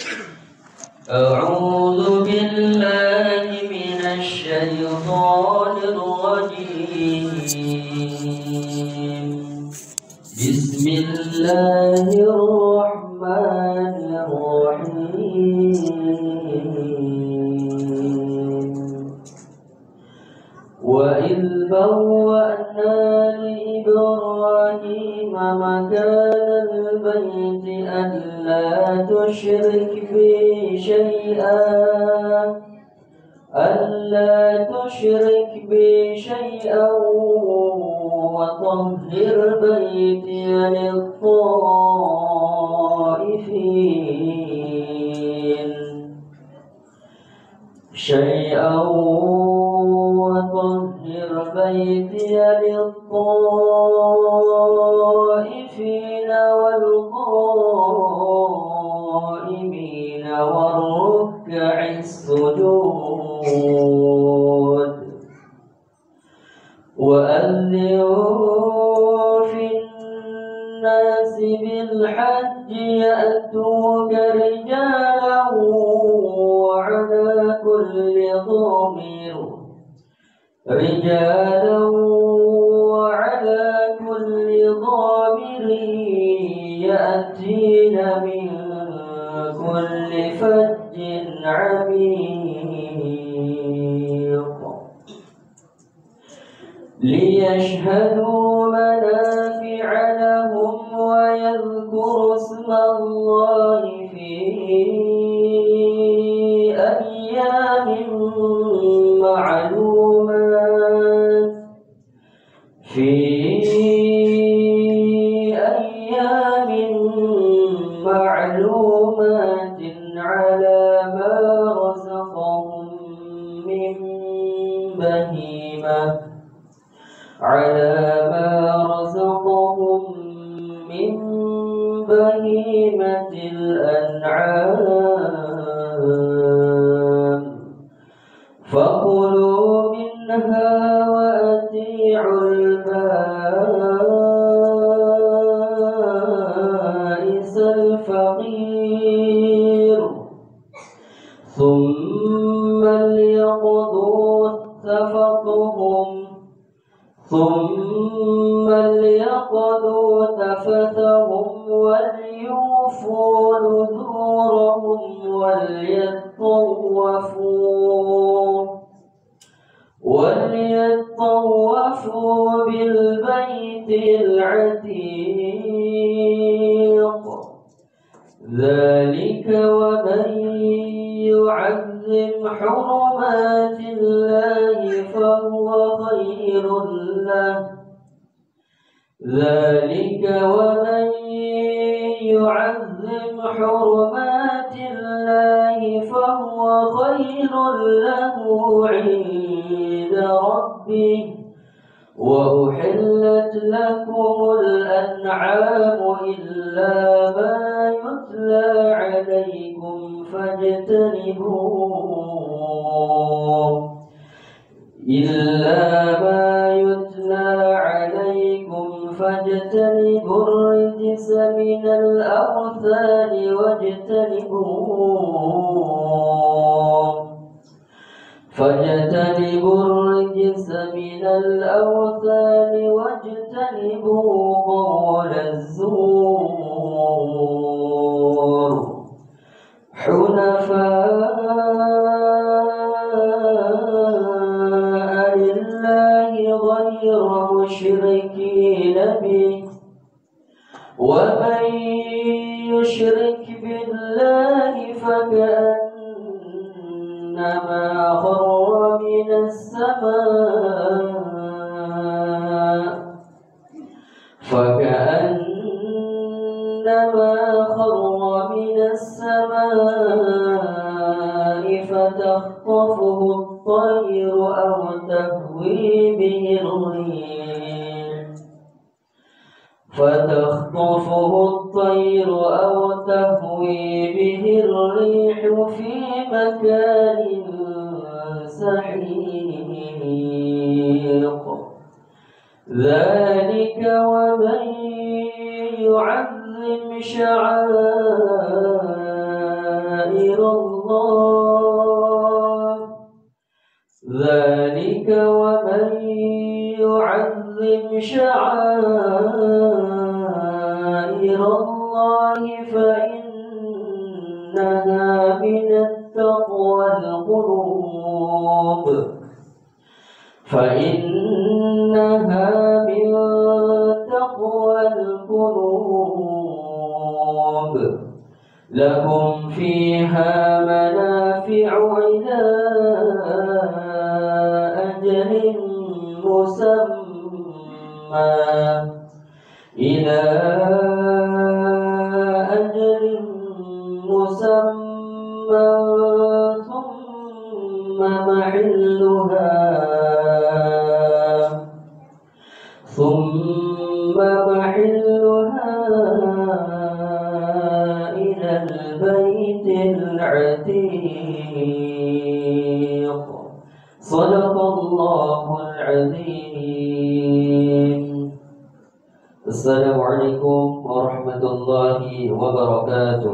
أعوذ بالله من الشيطان الرجيم. بسم الله الرحمن الرحيم. وإذ بوأنا لإبراهيم مكان البيت ألا تشرك بي شيئا وطهر بيتي للطائفين والقائمين والركع السجود. وأذن في الناس بالحج يأتوك رجالا وعلى كل ضامر يأتين من كل فج عميق ليشهدوا منافع لهم ويذكروا اسم الله في أيام معلومات على ما رزقهم من بهيمة الأنعام. فكلوا منها وأطيعوا البائس الفقير ثم ليقضوا تفثهم وليوفوا نذورهم وليطوفوا بالبيت العتيق. ذلك ومن يعظم حرمات الله فهو خير له. عند ربه. وأحلت لكم الأنعام إلا ما يتلى عليكم فاجتنبوا الرجس من الأوثان واجتنبوا قول الزور. حنفاء لله غير مشركين به. ومن يشرك بالله فكأنما خر من السماء فتخطفه الطير أو تهوي به الريح في مكان سحيق. ذلك ومن يعظم شعائر فإنها من التقوى القلوب فإنها من تقوى القلوب لكم فيها منافع إلى أجل مسمى إلى أجل مسمى ثم محلها إلى البيت العتيق صدق الله العظيم. Assalamualaikum warahmatullahi wabarakatuh.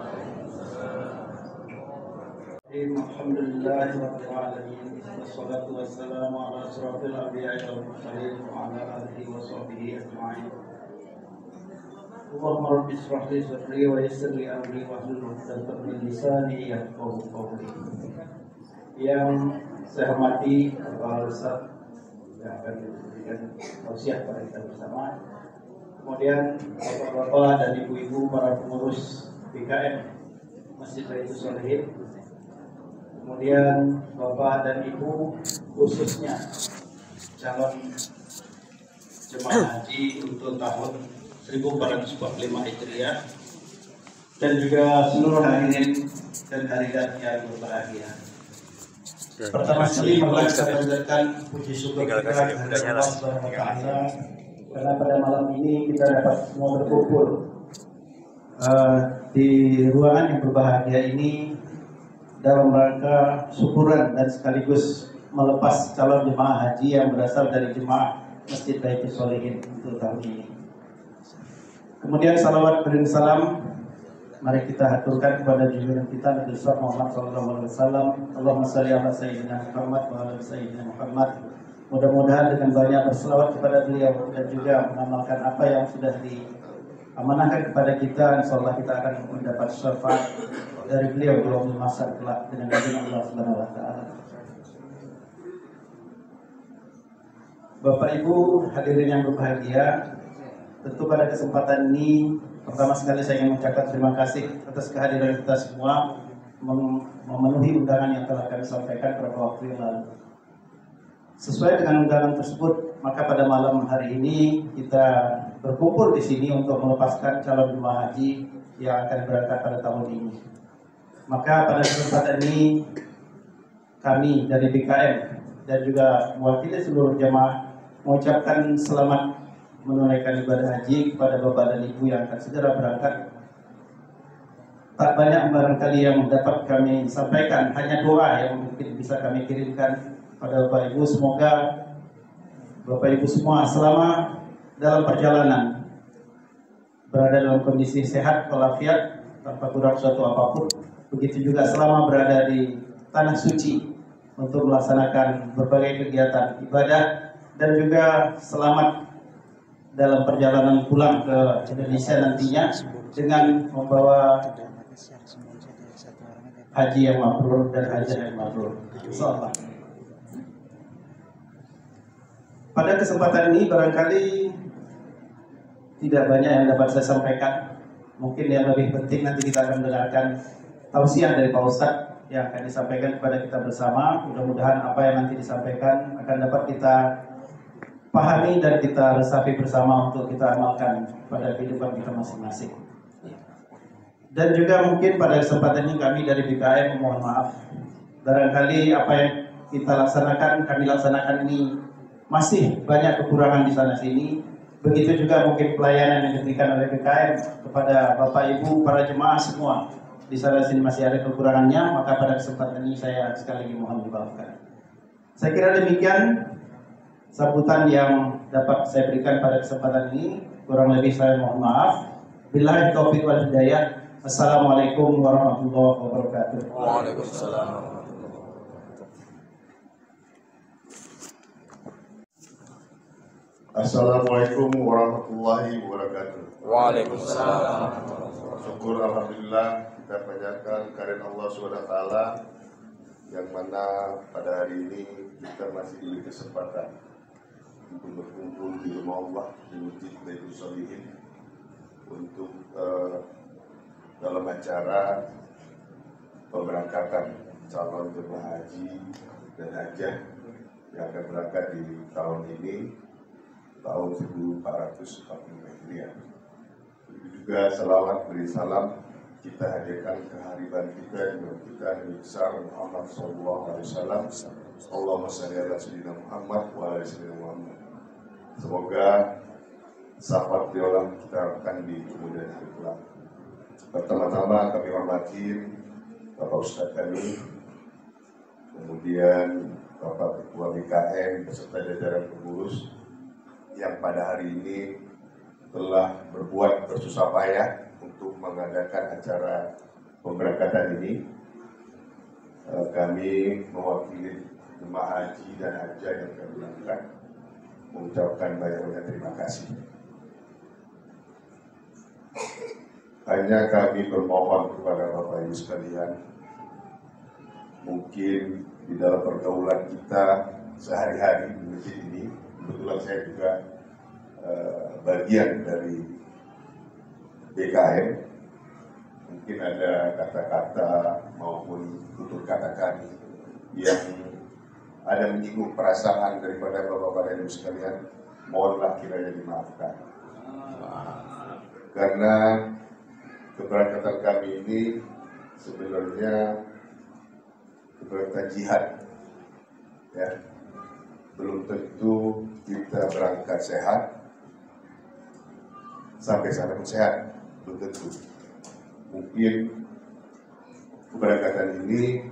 Alhamdulillahirabbil alamin. Wassalatu wassalamu ala asyrafil anbiya'i wal mursalin wa ala alihi wa sahbihi ajma'in. Allahumma rabbi ishrah li sadri wa yassir li amri wahlul 'uqdatam min lisani yafqahu qawli. Yang saya hormati Bapak Ustaz yang akan memberikan tausiah kepada kita bersama. Kemudian bapak-bapak dan ibu-ibu para pengurus BKM Masjid Baitus Shalihin. Kemudian bapak dan ibu khususnya calon jemaah haji untuk tahun 1445 Hijriah dan juga seluruh hadirin dan hadirat yang berbahagia. Pertama sekali marilah kita panjatkan puji syukur kita kepada Allah Subhanahu wa taala karena pada malam ini kita dapat semua berkumpul di ruangan yang berbahagia ini dalam rangka syukuran dan sekaligus melepas calon jemaah haji yang berasal dari jemaah Masjid Baitus Shalihin untuk tahun ini. Kemudian salawat dan salam mari kita haturkan kepada junjungan kita Nabi Muhammad SAW. Allahumma shalli ala sayyidina Muhammad wa ala sayyidina Muhammad. Mudah-mudahan dengan banyak berselawat kepada beliau dan juga mengamalkan apa yang sudah diamanahkan kepada kita, insyaallah kita akan mendapat syafaat dari beliau di yaumul mahsyar kelak dengan izin Allah Subhanahu wa taala. Bapak Ibu hadirin yang berbahagia, tentu pada kesempatan ini pertama sekali saya ingin mengucapkan terima kasih atas kehadiran kita semua memenuhi undangan yang telah kami sampaikan beberapa waktu yang lalu. Sesuai dengan undangan tersebut, maka pada malam hari ini kita berkumpul di sini untuk melepaskan calon jemaah haji yang akan berangkat pada tahun ini. Maka pada kesempatan ini kami dari BKM dan juga mewakili seluruh jemaah mengucapkan selamat menunaikan ibadah haji kepada Bapak dan Ibu yang akan segera berangkat. Tak banyak barangkali yang dapat kami sampaikan, hanya doa yang mungkin bisa kami kirimkan pada Bapak Ibu. Semoga Bapak Ibu semua selama dalam perjalanan berada dalam kondisi sehat walafiat tanpa kurang suatu apapun. Begitu juga selama berada di tanah suci untuk melaksanakan berbagai kegiatan ibadah dan juga selamat dalam perjalanan pulang ke Indonesia nantinya dengan membawa haji yang mabrur dan hajat yang mabrur. Insyaallah. Pada kesempatan ini barangkali tidak banyak yang dapat saya sampaikan. Mungkin yang lebih penting nanti kita akan mendengarkan tausiah dari Pak Ustadz yang akan disampaikan kepada kita bersama. Mudah-mudahan apa yang nanti disampaikan akan dapat kita pahami dan kita resapi bersama untuk kita amalkan pada kehidupan kita masing-masing. Dan juga mungkin pada kesempatan ini kami dari BKM mohon maaf. Barangkali apa yang kita laksanakan, kami laksanakan ini masih banyak kekurangan di sana sini. Begitu juga mungkin pelayanan yang diberikan oleh BKM kepada Bapak Ibu, para jemaah semua di sana sini masih ada kekurangannya. Maka pada kesempatan ini saya sekali lagi mohon dimaafkan. Saya kira demikian sambutan yang dapat saya berikan pada kesempatan ini. Kurang lebih saya mohon maaf. Billahi taufiq wal hidayah. Assalamualaikum warahmatullahi wabarakatuh. Waalaikumsalam. Assalamualaikum warahmatullahi wabarakatuh. Waalaikumsalam. Syukur alhamdulillah kita panjatkan kehadirat Allah SWT yang mana pada hari ini kita masih diberi kesempatan untuk berkumpul di rumah Allah di Masjid Baitul Sholihin untuk dalam acara pemberangkatan calon jemaah haji dan hajjah yang akan berangkat di tahun ini, tahun 1445 Hijriah. Juga selawat beri salam kita hadirkan kehadiran kita dengan kita Nabi besar Muhammad SAW. Allahumma shalli ala sayyidina Muhammad wa ala sayyidina Muhammad. Semoga sahabat beliau kita harapkan di kemudian hari kelak. Pertama-tama kami hormati Bapak Ustadz kami, kemudian Bapak Ketua BKM beserta jajaran pengurus yang pada hari ini telah berbuat bersusah payah untuk mengadakan acara pemberangkatan ini. Kami mewakili jemaah haji dan hajjah yang akan berangkat mengucapkan banyak-banyak terima kasih. Hanya kami bermohon kepada Bapak Ibu sekalian, mungkin di dalam pergaulan kita sehari-hari di masjid ini, kebetulan saya juga bagian dari BKM, mungkin ada kata-kata maupun tutur kata kami yang ada menyinggung perasaan daripada Bapak-Bapak dan Ibu sekalian, mohonlah kiranya dimaafkan. Karena keberangkatan kami ini sebenarnya keberangkatan jihad, ya. Belum tentu kita berangkat sehat, sampai sana pun sehat, belum tentu. Mungkin keberangkatan ini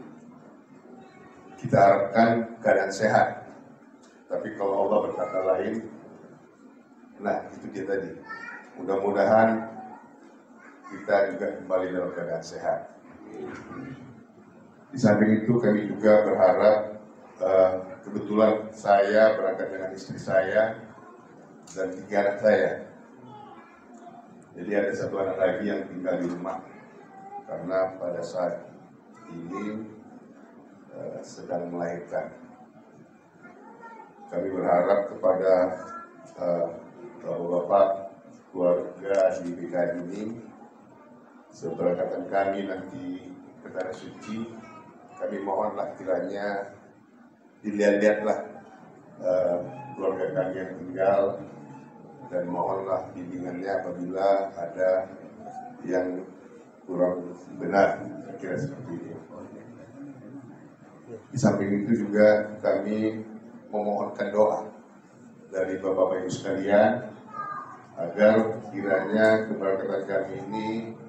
kita harapkan keadaan sehat, tapi kalau Allah berkata lain, nah itu dia tadi. Mudah-mudahan kita juga kembali dalam keadaan sehat. Di samping itu kami juga berharap, kebetulan saya berangkat dengan istri saya dan 3 anak saya. Jadi ada 1 anak lagi yang tinggal di rumah karena pada saat ini sedang melahirkan. Kami berharap kepada bapak-bapak keluarga di BKM ini, seberangkatan kami nanti ke Tanah Suci, kami mohonlah kiranya dilihat-lihatlah keluarga kami yang tinggal, dan mohonlah bimbingannya apabila ada yang kurang benar, kira seperti itu. Di samping itu juga kami memohonkan doa dari Bapak-Bapak Ibu sekalian agar kiranya keberangkatan kami ini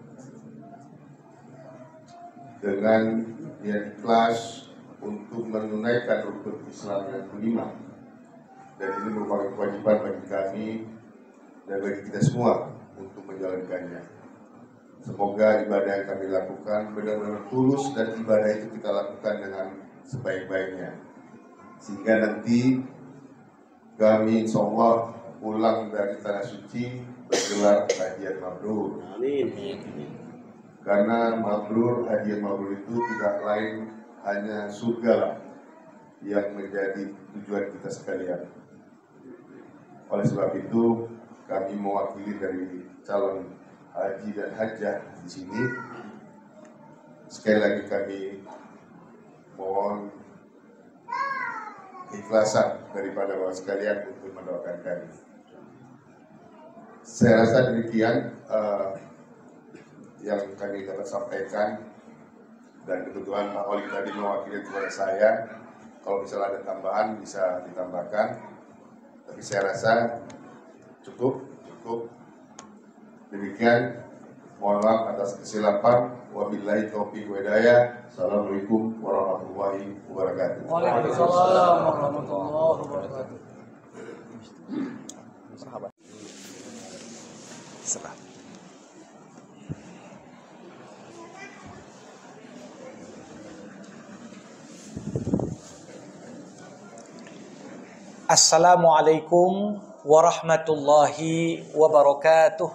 dengan niat ikhlas untuk menunaikan rukun Islam yang kelima, dan ini merupakan kewajiban bagi kami dan bagi kita semua untuk menjalankannya. Semoga ibadah yang kami lakukan benar-benar tulus dan ibadah itu kita lakukan dengan sebaik-baiknya, sehingga nanti kami insya Allah pulang dari Tanah Suci bergelar hadiah mabrur. Amin. Karena mabrur, hadiah mabrur itu tidak lain hanya surga lah yang menjadi tujuan kita sekalian. Oleh sebab itu kami mewakili dari calon haji dan hajjah di sini. Sekali lagi kami mohon keikhlasan daripada bapak sekalian untuk mendoakan kami. Saya rasa demikian yang kami dapat sampaikan, dan kebetulan Pak Wali tadi mewakili kepada saya. Kalau misalnya ada tambahan bisa ditambahkan, tapi saya rasa cukup. Demikian, mohon maaf atas kesilapan. Wabillahi taufiq wa hidayah. Assalamualaikum warahmatullahi wabarakatuh. Waalaikumsalam warahmatullahi wabarakatuh. Sahabat. Serah. Assalamualaikum warahmatullahi wabarakatuh.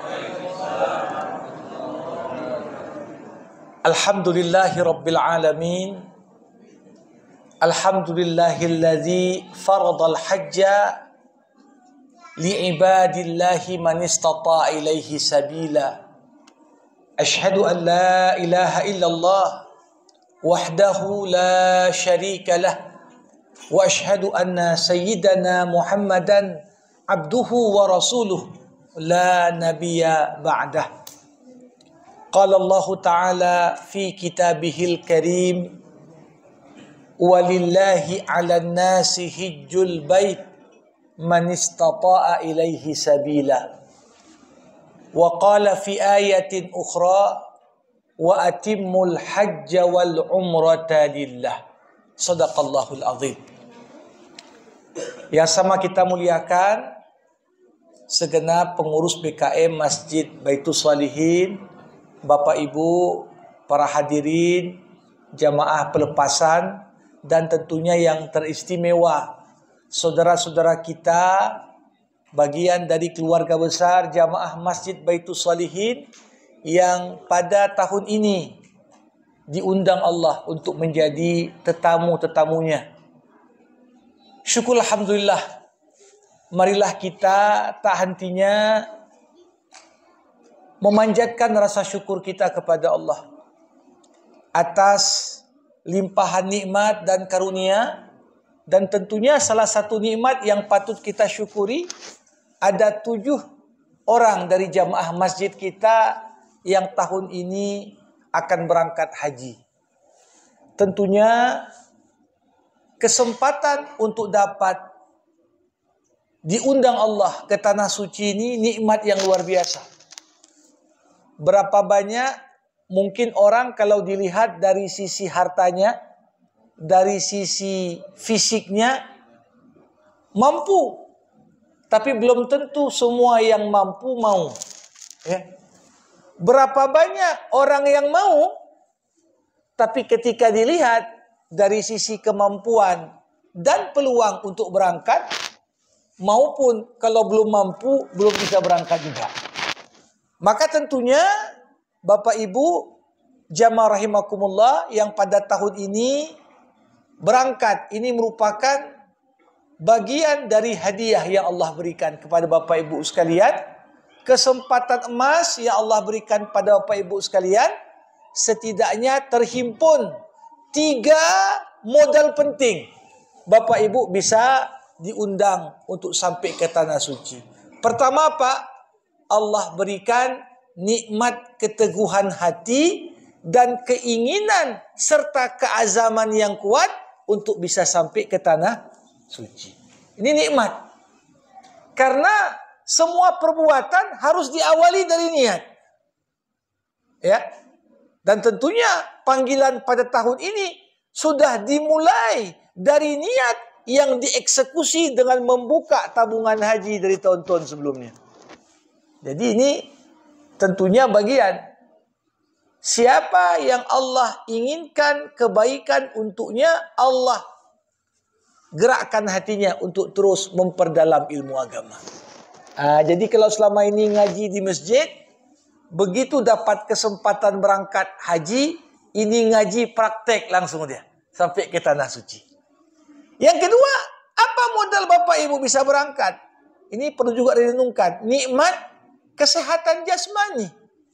Alhamdulillahi rabbil alamin. Alhamdulillahilladzi faradal hajja li'ibadillahi man istata'a ilaihi sabila. Ashhadu an la ilaha illallah wahdahu la syarika lah. Wa ashhadu anna sayyidana Muhammadan abduhu wa rasuluh la nabiyya ba'dah. Qala Allah Ta'ala fi kitabihil karim walillahi 'alan nasi hijjul bait man istata'a ilaihi sabila. Wa qala fi ayatin ukhra wa atimmul hajja wal umrata lillah. Sadaqallahul azim. Yang sama kita muliakan segenap pengurus BKM Masjid Baitul Shalihin, Bapak Ibu, para hadirin, jamaah pelepasan, dan tentunya yang teristimewa saudara-saudara kita bagian dari keluarga besar jamaah Masjid Baitul Shalihin yang pada tahun ini diundang Allah untuk menjadi tetamu-tetamunya. Syukur alhamdulillah. Marilah kita tak hentinya memanjatkan rasa syukur kita kepada Allah atas limpahan nikmat dan karunia. Dan tentunya salah satu nikmat yang patut kita syukuri, ada 7 orang dari jamaah masjid kita yang tahun ini akan berangkat haji. Tentunya kesempatan untuk dapat diundang Allah ke tanah suci ini nikmat yang luar biasa. Berapa banyak mungkin orang kalau dilihat dari sisi hartanya, dari sisi fisiknya mampu, tapi belum tentu semua yang mampu mau. Ya. Berapa banyak orang yang mau, tapi ketika dilihat dari sisi kemampuan dan peluang untuk berangkat, maupun kalau belum mampu, belum bisa berangkat juga. Maka tentunya Bapak Ibu jamaah rahimakumullah yang pada tahun ini berangkat, ini merupakan bagian dari hadiah yang Allah berikan kepada Bapak Ibu sekalian. Kesempatan emas yang Allah berikan pada Bapak Ibu sekalian, setidaknya terhimpun 3 modal penting. Bapak Ibu bisa diundang untuk sampai ke tanah suci. Pertama apa? Allah berikan nikmat keteguhan hati dan keinginan serta keazaman yang kuat untuk bisa sampai ke tanah suci. Ini nikmat. Karena semua perbuatan harus diawali dari niat. Ya. Dan tentunya panggilan pada tahun ini sudah dimulai dari niat yang dieksekusi dengan membuka tabungan haji dari tahun-tahun sebelumnya. Jadi ini tentunya bagian siapa yang Allah inginkan kebaikan untuknya, Allah gerakkan hatinya untuk terus memperdalam ilmu agama. Jadi kalau selama ini ngaji di masjid, begitu dapat kesempatan berangkat haji, ini ngaji praktek langsung dia sampai ke tanah suci. Yang kedua, apa modal Bapak Ibu bisa berangkat? Ini perlu juga direnungkan. Nikmat kesehatan jasmani.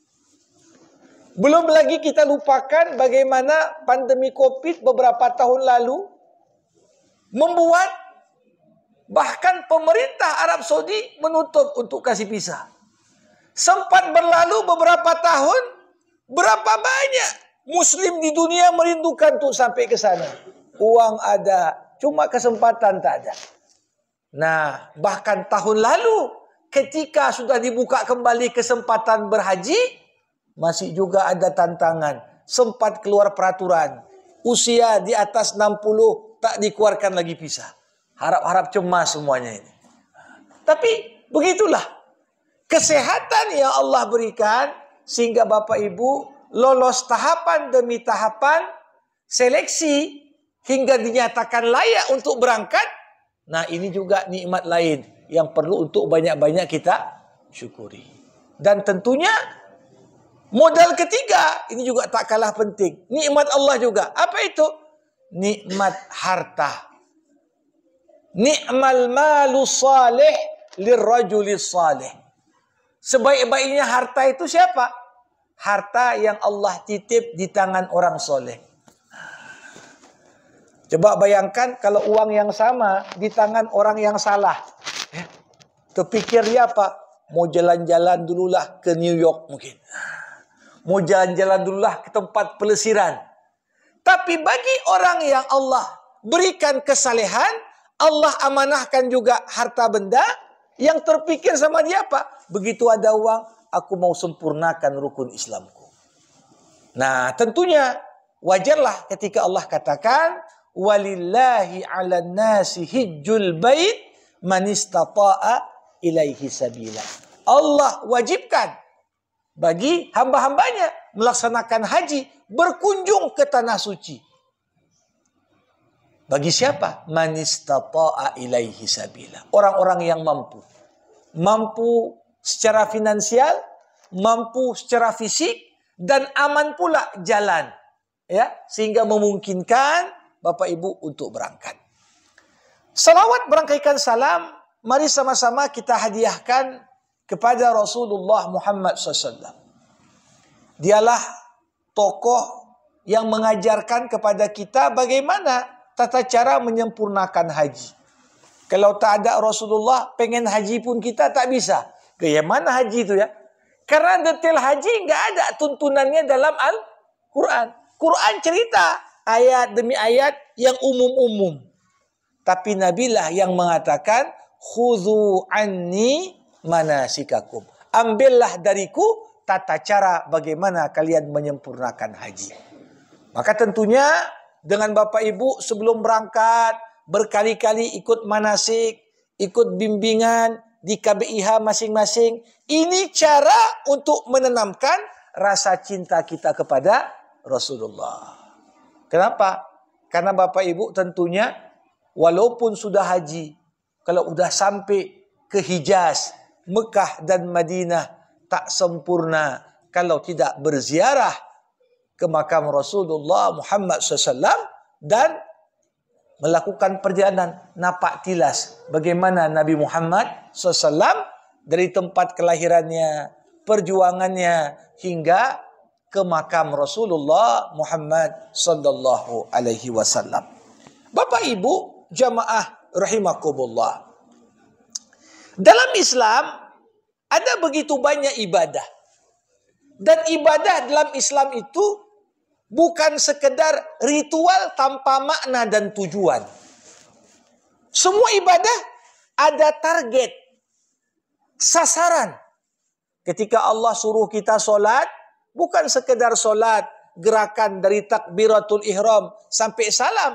Belum lagi kita lupakan bagaimana pandemi Covid beberapa tahun lalu membuat bahkan pemerintah Arab Saudi menutup untuk kasih visa. Sempat berlalu beberapa tahun, berapa banyak Muslim di dunia merindukan untuk sampai ke sana. Uang ada, cuma kesempatan tak ada. Nah, bahkan tahun lalu ketika sudah dibuka kembali kesempatan berhaji, masih juga ada tantangan. Sempat keluar peraturan, usia di atas 60 tak dikeluarkan lagi visa. Harap-harap cemas semuanya ini. Tapi begitulah kesehatan yang Allah berikan sehingga Bapak Ibu lolos tahapan demi tahapan seleksi hingga dinyatakan layak untuk berangkat. Nah, ini juga nikmat lain yang perlu untuk banyak-banyak kita syukuri. Dan tentunya modal ketiga, ini juga tak kalah penting. Nikmat Allah juga. Apa itu? Nikmat harta. Ni'mal malu salih lirrajuli salih. Sebaik-baiknya harta itu siapa? Harta yang Allah titip di tangan orang soleh. Coba bayangkan kalau uang yang sama di tangan orang yang salah. Terpikir dia apa? Mau jalan-jalan dululah ke New York mungkin. Mau jalan-jalan dululah ke tempat pelesiran. Tapi bagi orang yang Allah berikan kesalehan, Allah amanahkan juga harta benda, yang terpikir sama dia apa? Begitu ada uang, aku mau sempurnakan rukun Islamku. Nah, tentunya wajarlah ketika Allah katakan, walillahi 'alan nasi hijjul bait man istata'a ilaihi sabila. Allah wajibkan bagi hamba-hambanya melaksanakan haji, berkunjung ke tanah suci. Bagi siapa? Man istata'a ilaihi sabila. Orang-orang yang mampu. Mampu secara finansial, mampu secara fisik, dan aman pula jalan. Ya, sehingga memungkinkan Bapak Ibu untuk berangkat. Salawat berangkaikan salam, mari sama-sama kita hadiahkan kepada Rasulullah Muhammad SAW. Dialah tokoh yang mengajarkan kepada kita bagaimana tata cara menyempurnakan haji. Kalau tak ada Rasulullah, pengen haji pun kita tak bisa. Kayak mana haji itu ya? Karena detail haji nggak ada tuntunannya dalam Al-Quran. Quran cerita ayat demi ayat yang umum-umum. Tapi Nabilah yang mengatakan, khudhu anni manasikakum. Ambillah dariku tata cara bagaimana kalian menyempurnakan haji. Maka tentunya dengan Bapak Ibu sebelum berangkat, berkali-kali ikut manasik, ikut bimbingan di KBIH masing-masing. Ini cara untuk menanamkan rasa cinta kita kepada Rasulullah. Kenapa? Karena Bapak Ibu tentunya walaupun sudah haji, kalau sudah sampai ke Hijaz, Mekah dan Madinah, tak sempurna kalau tidak berziarah ke makam Rasulullah Muhammad SAW dan melakukan perjalanan napak tilas bagaimana Nabi Muhammad SAW dari tempat kelahirannya, perjuangannya hingga ke makam Rasulullah Muhammad sallallahu alaihi wasallam. Bapak Ibu jamaah rahimakumullah. Dalam Islam ada begitu banyak ibadah. Dan ibadah dalam Islam itu bukan sekedar ritual tanpa makna dan tujuan. Semua ibadah ada target, sasaran. Ketika Allah suruh kita solat, bukan sekedar solat, gerakan dari takbiratul ihram sampai salam.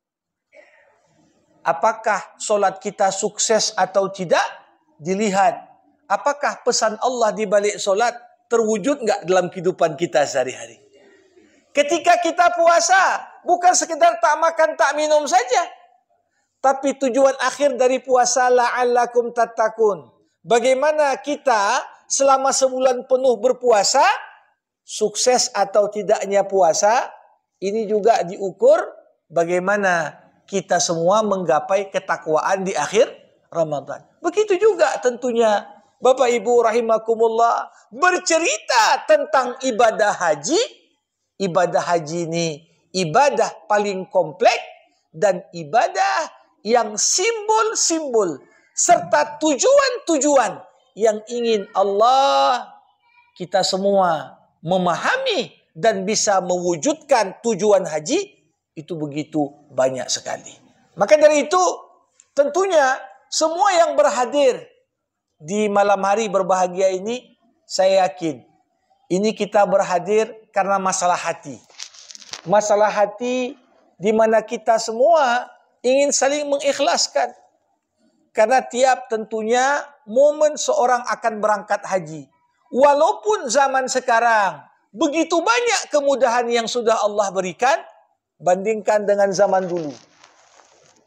Apakah solat kita sukses atau tidak? Dilihat. Apakah pesan Allah di balik solat terwujud enggak dalam kehidupan kita sehari-hari? Ketika kita puasa, bukan sekedar tak makan, tak minum saja. Tapi tujuan akhir dari puasa, la'allakum tattaqun. Bagaimana kita selama sebulan penuh berpuasa, sukses atau tidaknya puasa, ini juga diukur bagaimana kita semua menggapai ketakwaan di akhir Ramadan. Begitu juga tentunya Bapak Ibu rahimakumullah bercerita tentang ibadah haji. Ibadah haji ini ibadah paling kompleks dan ibadah yang simbol-simbol serta tujuan-tujuan yang ingin Allah kita semua memahami dan bisa mewujudkan tujuan haji itu begitu banyak sekali. Maka dari itu tentunya semua yang berhadir di malam hari berbahagia ini, saya yakin ini kita berhadir karena masalah hati. Masalah hati di mana kita semua ingin saling mengikhlaskan. Karena tiap tentunya momen seorang akan berangkat haji. Walaupun zaman sekarang begitu banyak kemudahan yang sudah Allah berikan, bandingkan dengan zaman dulu.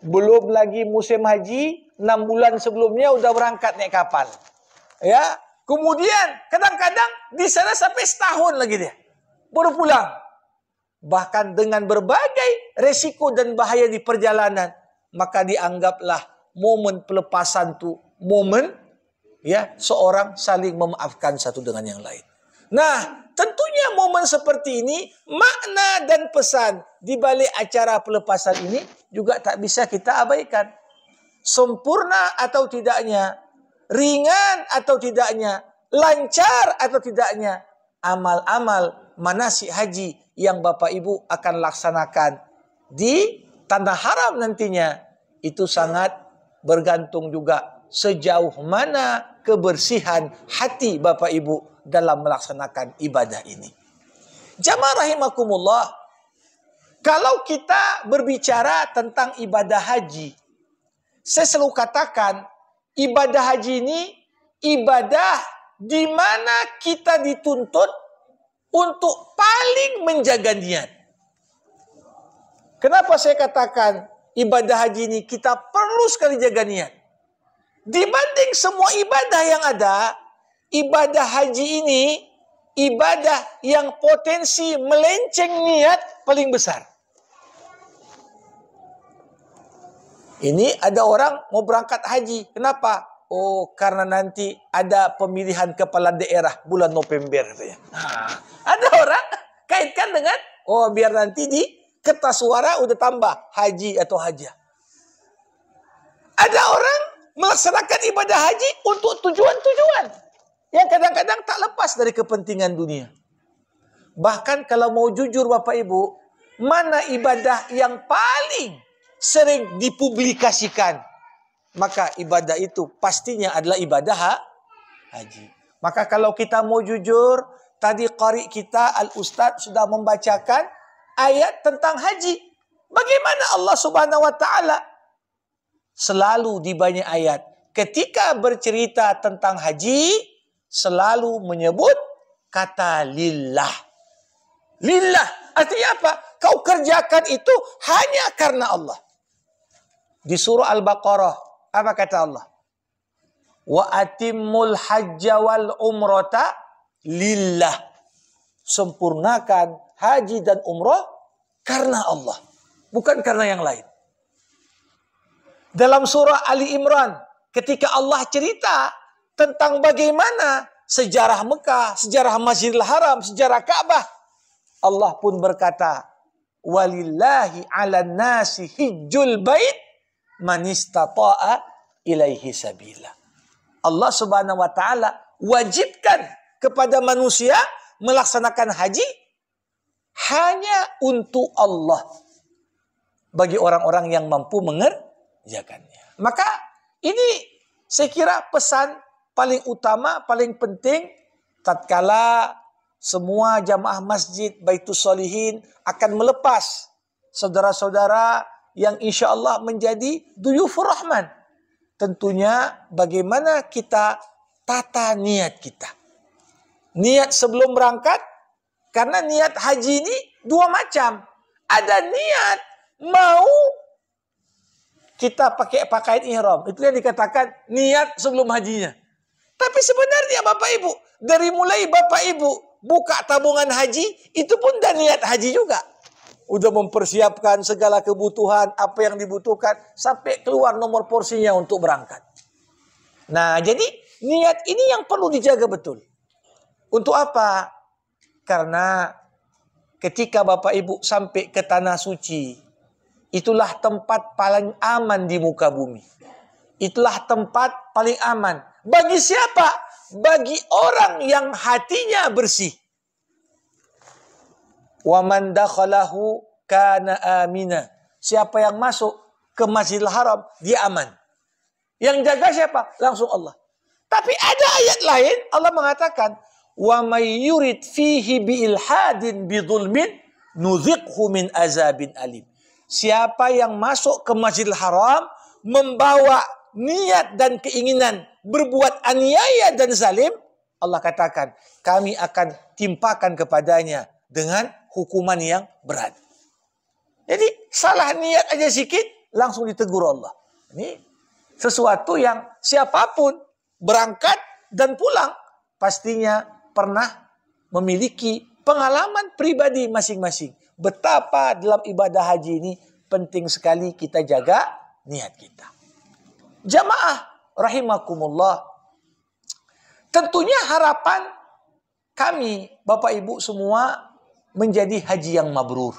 Belum lagi musim haji, 6 bulan sebelumnya udah berangkat naik kapal. Ya, kemudian kadang-kadang di sana sampai setahun lagi dia baru pulang. Bahkan dengan berbagai resiko dan bahaya di perjalanan, maka dianggaplah momen pelepasan itu momen ya seorang saling memaafkan satu dengan yang lain. Nah, tentunya momen seperti ini, makna dan pesan di balik acara pelepasan ini juga tak bisa kita abaikan. Sempurna atau tidaknya, ringan atau tidaknya, lancar atau tidaknya, amal-amal manasik haji yang Bapak Ibu akan laksanakan di tanah haram nantinya, itu sangat bergantung juga sejauh mana kebersihan hati Bapak Ibu dalam melaksanakan ibadah ini. Jamaah rahimakumullah, kalau kita berbicara tentang ibadah haji, saya selalu katakan ibadah haji ini ibadah di mana kita dituntut untuk paling menjaga niat. Kenapa saya katakan ibadah haji ini kita perlu sekali jaga niat? Dibanding semua ibadah yang ada, ibadah haji ini ibadah yang potensi melenceng niat paling besar. Ini ada orang mau berangkat haji. Kenapa? Oh, karena nanti ada pemilihan kepala daerah bulan November. Ada orang kaitkan dengan, oh biar nanti di kertas suara udah tambah haji atau hajah. Ada orang melaksanakan ibadah haji untuk tujuan-tujuan yang kadang-kadang tak lepas dari kepentingan dunia. Bahkan kalau mau jujur Bapak Ibu, mana ibadah yang paling sering dipublikasikan, maka ibadah itu pastinya adalah ibadah haji. Maka kalau kita mau jujur, tadi qari kita Al-Ustadz sudah membacakan ayat tentang haji. Bagaimana Allah Subhanahu wa taala selalu di banyak ayat ketika bercerita tentang haji selalu menyebut kata lillah. Lillah artinya apa? Kau kerjakan itu hanya karena Allah. Di surah Al-Baqarah apa kata Allah? Wa atimmul hajja wal umrata lillah. Sempurnakan haji dan umrah karena Allah, bukan karena yang lain. Dalam surah Ali Imran, ketika Allah cerita tentang bagaimana sejarah Mekah, sejarah Masjidil Haram, sejarah Ka'bah, Allah pun berkata, walillahi 'alan nasi hijjul bait man istata'a ilaihi sabila. Allah Subhanahu wa taala wajibkan kepada manusia melaksanakan haji hanya untuk Allah bagi orang-orang yang mampu mengerjakannya. Maka ini saya kira pesan paling utama, paling penting tatkala semua jamaah masjid Baitus Shalihin akan melepas saudara-saudara yang insya Allah menjadi duyufur rahman. Tentunya bagaimana kita tata niat kita. Niat sebelum berangkat, karena niat haji ini dua macam. Ada niat mau kita pakai pakaian ihram. Itu yang dikatakan niat sebelum hajinya. Tapi sebenarnya Bapak Ibu, dari mulai Bapak Ibu buka tabungan haji, itu pun dah niat haji juga. Udah mempersiapkan segala kebutuhan, apa yang dibutuhkan, sampai keluar nomor porsinya untuk berangkat. Nah, jadi niat ini yang perlu dijaga betul. Untuk apa? Karena ketika Bapak Ibu sampai ke tanah suci, itulah tempat paling aman di muka bumi. Itulah tempat paling aman. Bagi siapa? Bagi orang yang hatinya bersih. Wa man dakhalahu kana amina. Siapa yang masuk ke Masjidil Haram, dia aman. Yang jaga siapa? Langsung Allah. Tapi ada ayat lain, Allah mengatakan, wa may yurid fihi bi ilhadin bi dzulmin nuziqhu min azabin alim. Siapa yang masuk ke Masjidil Haram membawa niat dan keinginan berbuat aniaya dan zalim, Allah katakan, kami akan timpakan kepadanya dengan hukuman yang berat. Jadi salah niat aja sikit, langsung ditegur Allah. Ini sesuatu yang siapapun berangkat dan pulang pastinya pernah memiliki pengalaman pribadi masing-masing. Betapa dalam ibadah haji ini penting sekali kita jaga niat kita. Jamaah rahimakumullah. Tentunya harapan kami, Bapak Ibu semua, menjadi haji yang mabrur.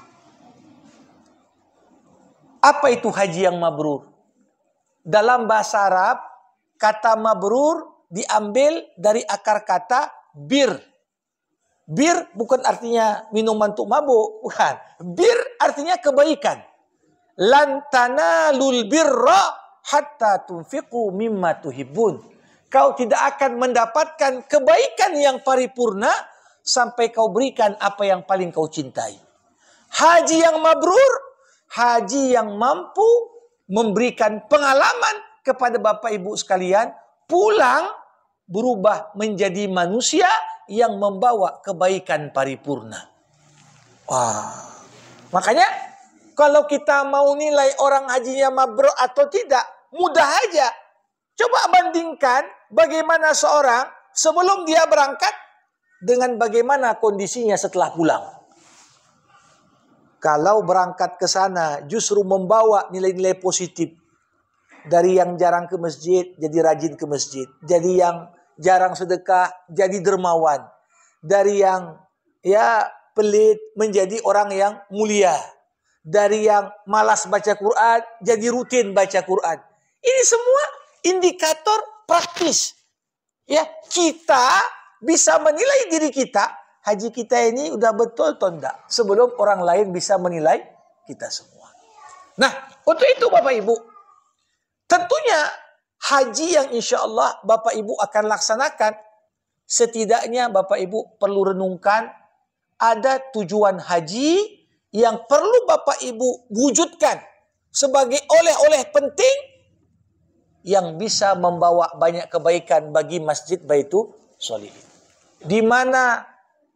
Apa itu haji yang mabrur? Dalam bahasa Arab, kata mabrur diambil dari akar kata bir. Bir bukan artinya minuman untuk mabuk, bukan. Bir artinya kebaikan. Lan tanalul birra hatta tunfiqu mimma tuhibbun. Kau tidak akan mendapatkan kebaikan yang paripurna sampai kau berikan apa yang paling kau cintai. Haji yang mabrur, haji yang mampu memberikan pengalaman kepada Bapak Ibu sekalian, pulang berubah menjadi manusia yang membawa kebaikan paripurna. Wah, makanya kalau kita mau nilai orang hajinya mabrur atau tidak, mudah aja. Coba bandingkan bagaimana seorang sebelum dia berangkat dengan bagaimana kondisinya setelah pulang. Kalau berangkat ke sana justru membawa nilai-nilai positif. Dari yang jarang ke masjid jadi rajin ke masjid. Jadi yang jarang sedekah jadi dermawan. Dari yang pelit menjadi orang yang mulia. Dari yang malas baca Quran jadi rutin baca Quran. Ini semua indikator praktis. Ya, kita bisa menilai diri kita, haji kita ini udah betul atau enggak, sebelum orang lain bisa menilai kita semua. Nah, untuk itu Bapak Ibu, tentunya haji yang insya Allah Bapak Ibu akan laksanakan, setidaknya Bapak Ibu perlu renungkan ada tujuan haji yang perlu Bapak Ibu wujudkan sebagai oleh-oleh penting yang bisa membawa banyak kebaikan bagi Masjid Baitul Sholihin. Di mana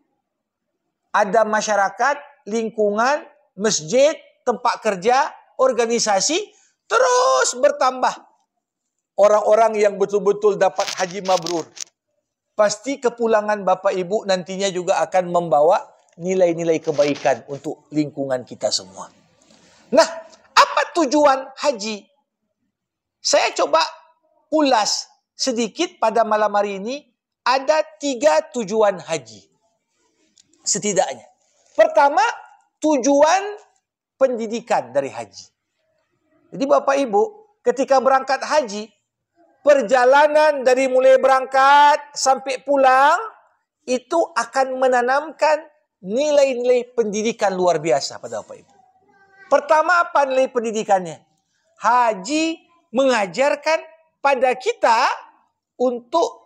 ada masyarakat, lingkungan, masjid, tempat kerja, organisasi terus bertambah. Orang-orang yang betul-betul dapat haji mabrur. Pasti kepulangan Bapak Ibu nantinya juga akan membawa nilai-nilai kebaikan untuk lingkungan kita semua. Nah, apa tujuan haji? Saya coba ulas sedikit pada malam hari ini. Ada 3 tujuan haji. Setidaknya. Pertama, tujuan pendidikan dari haji. Jadi Bapak Ibu, ketika berangkat haji, perjalanan dari mulai berangkat sampai pulang, itu akan menanamkan nilai-nilai pendidikan luar biasa pada Bapak Ibu. Pertama, apa nilai pendidikannya? Haji mengajarkan pada kita untuk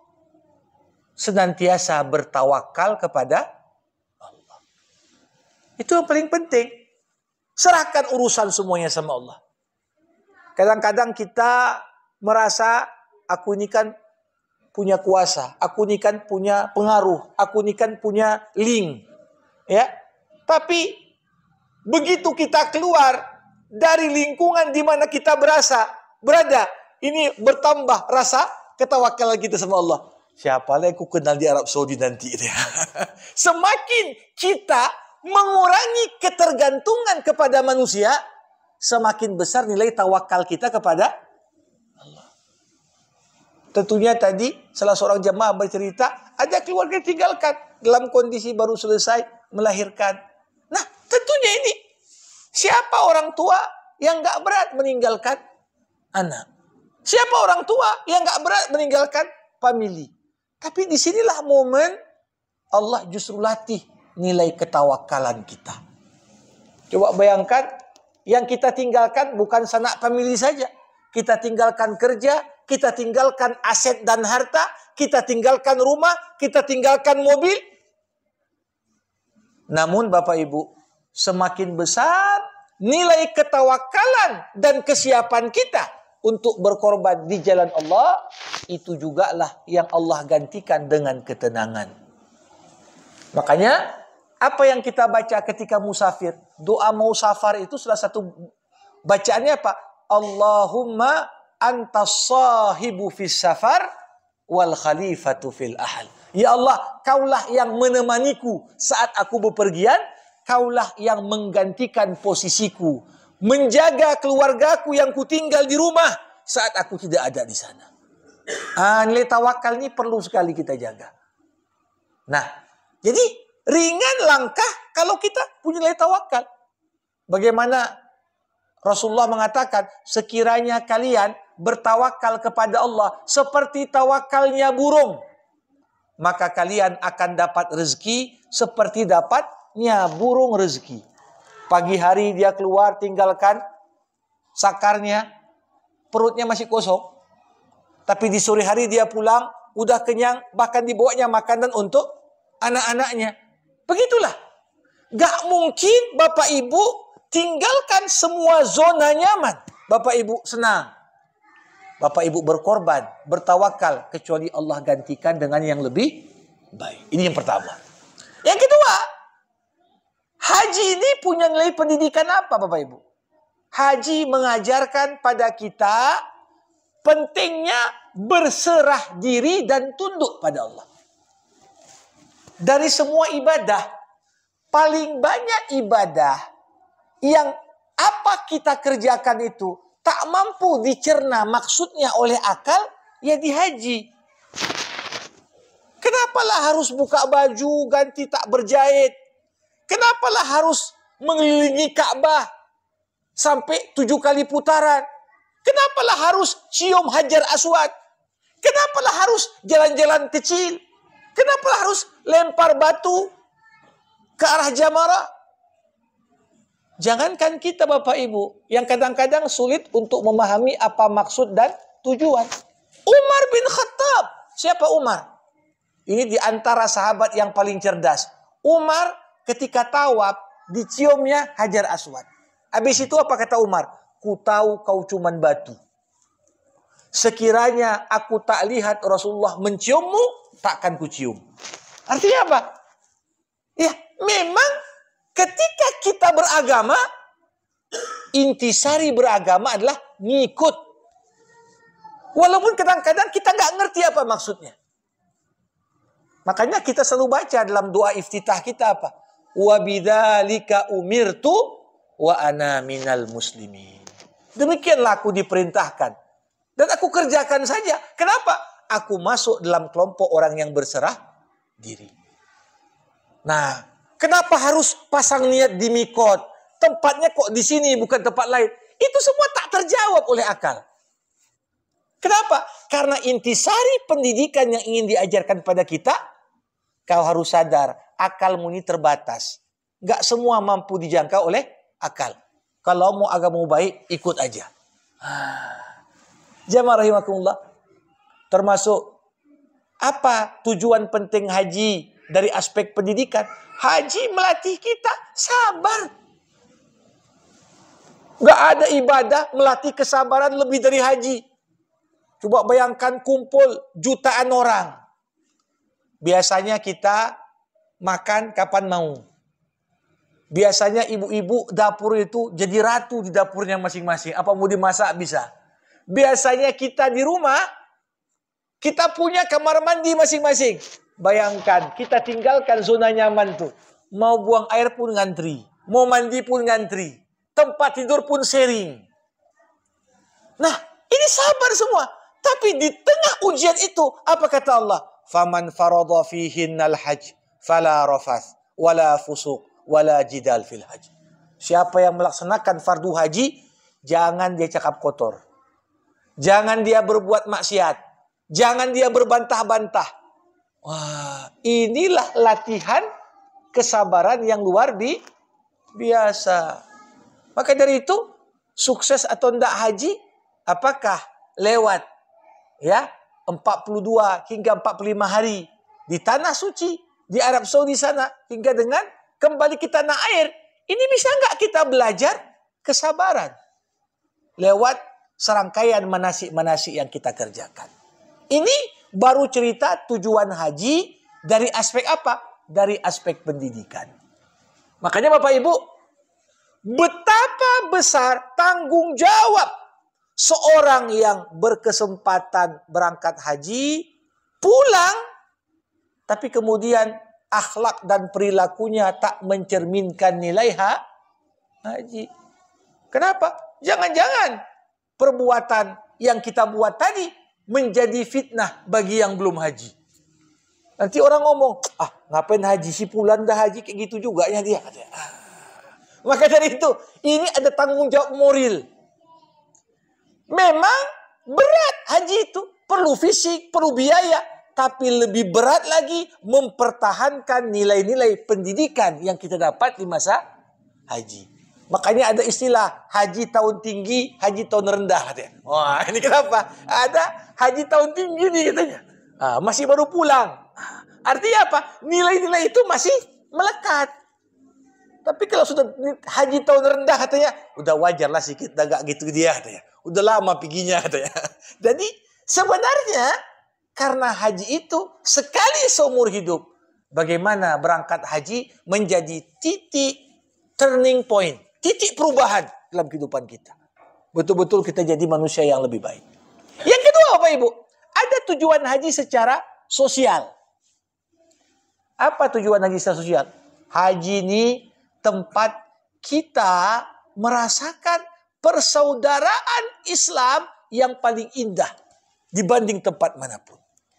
senantiasa bertawakal kepada Allah. Itu yang paling penting. Serahkan urusan semuanya sama Allah. Kadang-kadang kita merasa aku ini kan punya kuasa, aku ini kan punya pengaruh, aku ini kan punya link. Ya. Tapi begitu kita keluar dari lingkungan di mana kita berada, ini bertambah rasa ketawakalan kita sama Allah. Siapa lagi aku kenal di Arab Saudi nanti. Semakin kita mengurangi ketergantungan kepada manusia, semakin besar nilai tawakal kita kepada Allah. Tentunya tadi salah seorang jemaah bercerita, ada keluarga tinggalkan dalam kondisi baru selesai melahirkan. Nah, tentunya ini siapa orang tua yang gak berat meninggalkan anak? Siapa orang tua yang gak berat meninggalkan family? Tapi disinilah momen Allah justru latih nilai ketawakalan kita. Coba bayangkan, yang kita tinggalkan bukan sanak famili saja. Kita tinggalkan kerja, kita tinggalkan aset dan harta, kita tinggalkan rumah, kita tinggalkan mobil. Namun Bapak Ibu, semakin besar nilai ketawakalan dan kesiapan kita untuk berkorban di jalan Allah, itu jugalah yang Allah gantikan dengan ketenangan. Makanya, apa yang kita baca ketika musafir, doa mau safar itu salah satu bacaannya apa? Allahumma antas sahibu fis safar wal khalifatu fil ahl. Ya Allah, kaulah yang menemaniku saat aku bepergian, kaulah yang menggantikan posisiku, menjaga keluargaku yang kutinggal di rumah saat aku tidak ada di sana. Nilai tawakal ini perlu sekali kita jaga. Nah, jadi ringan langkah kalau kita punya nilai tawakal. Bagaimana Rasulullah mengatakan, sekiranya kalian bertawakal kepada Allah seperti tawakalnya burung, maka kalian akan dapat rezeki seperti dapatnya burung rezeki. Pagi hari dia keluar tinggalkan sakarnya, perutnya masih kosong. Tapi di sore hari dia pulang, udah kenyang, bahkan dibawanya makanan untuk anak-anaknya. Begitulah. Gak mungkin Bapak Ibu tinggalkan semua zona nyaman. Bapak Ibu senang. Bapak Ibu berkorban, bertawakal, kecuali Allah gantikan dengan yang lebih baik. Ini yang pertama. Yang kedua, haji ini punya nilai pendidikan apa Bapak Ibu? Haji mengajarkan pada kita pentingnya berserah diri dan tunduk pada Allah. Dari semua ibadah, paling banyak ibadah yang apa kita kerjakan itu tak mampu dicerna maksudnya oleh akal, ya di haji. Kenapalah harus buka baju, ganti tak berjahit? Kenapalah harus mengelilingi Ka'bah sampai 7 kali putaran? Kenapalah harus cium Hajar Aswad? Kenapalah harus jalan-jalan kecil? Kenapalah harus lempar batu ke arah Jamarah? Jangankan kita Bapak Ibu, yang kadang-kadang sulit untuk memahami apa maksud dan tujuan. Umar bin Khattab. Siapa Umar? Ini di antara sahabat yang paling cerdas. Umar ketika tawaf, diciumnya Hajar Aswad. Habis itu apa kata Umar? Ku tahu kau cuman batu. Sekiranya aku tak lihat Rasulullah menciummu, takkan ku cium. Artinya apa? Ya, memang ketika kita beragama, intisari beragama adalah ngikut. Walaupun kadang-kadang kita nggak ngerti apa maksudnya. Makanya kita selalu baca dalam doa iftitah kita apa? Wa bidzalika umirtu wa ana minal muslimin. Demikianlah aku diperintahkan. Dan aku kerjakan saja. Kenapa? Aku masuk dalam kelompok orang yang berserah diri. Nah, kenapa harus pasang niat di mikot? Tempatnya kok di sini bukan tempat lain? Itu semua tak terjawab oleh akal. Kenapa? Karena intisari pendidikan yang ingin diajarkan pada kita, kau harus sadar, akalmu ini terbatas. Gak semua mampu dijangkau oleh akal. Kalau mau agamamu baik, ikut aja. Jamaah rahimakumullah. Termasuk apa tujuan penting haji dari aspek pendidikan? Haji melatih kita sabar. Gak ada ibadah melatih kesabaran lebih dari haji. Coba bayangkan kumpul jutaan orang. Biasanya kita makan kapan mau. Biasanya ibu-ibu dapur itu jadi ratu di dapurnya masing-masing. Apa mau dimasak bisa. Biasanya kita di rumah, kita punya kamar mandi masing-masing. Bayangkan, kita tinggalkan zona nyaman tuh. Mau buang air pun ngantri. Mau mandi pun ngantri. Tempat tidur pun sharing. Nah, ini sabar semua. Tapi di tengah ujian itu, apa kata Allah? Faman faradha fihinnal hajj fala rafath wala fusuq wala jidal fil hajj. Siapa yang melaksanakan fardu haji, jangan dia cakap kotor. Jangan dia berbuat maksiat. Jangan dia berbantah-bantah. Wah, inilah latihan kesabaran yang luar biasa. Maka dari itu, sukses atau tidak haji, apakah lewat ya 42 hingga 45 hari di tanah suci di Arab Saudi sana hingga dengan kembali ke tanah air, ini bisa nggak kita belajar kesabaran lewat serangkaian manasik-manasik yang kita kerjakan? Ini baru cerita tujuan haji dari aspek apa? Dari aspek pendidikan. Makanya Bapak Ibu, betapa besar tanggung jawab seorang yang berkesempatan berangkat haji, pulang, tapi kemudian akhlak dan perilakunya tak mencerminkan nilai haji. Kenapa? Jangan-jangan perbuatan yang kita buat tadi menjadi fitnah bagi yang belum haji. Nanti orang ngomong, ngapain haji, si Fulan dah haji kayak gitu juga ya dia. Maka dari itu, ini ada tanggung jawab moral. Memang berat haji itu, perlu fisik, perlu biaya. Tapi lebih berat lagi mempertahankan nilai-nilai pendidikan yang kita dapat di masa haji. Makanya ada istilah haji tahun tinggi, haji tahun rendah katanya. Wah, ini kenapa? Ada haji tahun tinggi nih katanya. Masih baru pulang. Artinya apa? Nilai-nilai itu masih melekat. Tapi kalau sudah haji tahun rendah katanya, udah wajar lah sedikit, agak gitu dia katanya. Udah lama piginya katanya. Jadi sebenarnya karena haji itu sekali seumur hidup. Bagaimana berangkat haji menjadi titik turning point. Titik perubahan dalam kehidupan kita. Betul-betul kita jadi manusia yang lebih baik. Yang kedua Bapak Ibu. Ada tujuan haji secara sosial. Apa tujuan haji secara sosial? Haji ini tempat kita merasakan persaudaraan Islam yang paling indah dibanding tempat manapun.